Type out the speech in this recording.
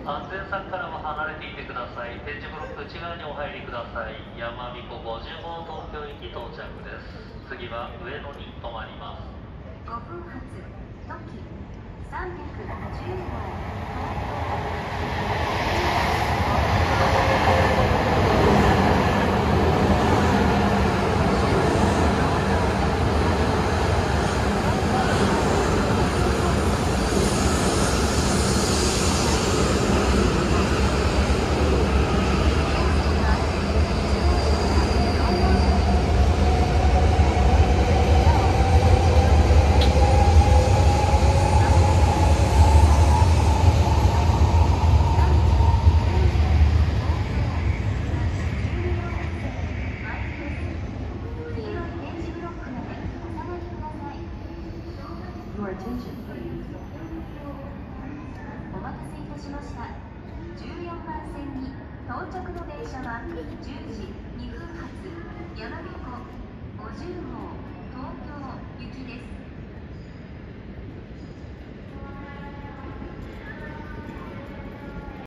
安全柵からも離れていてください。点字ブロック内側にお入りください。山彦50号東京駅到着です。次は上野に停まります。 5分発時310号お待たせいたしました。14番線に到着の電車は10時2分発山彦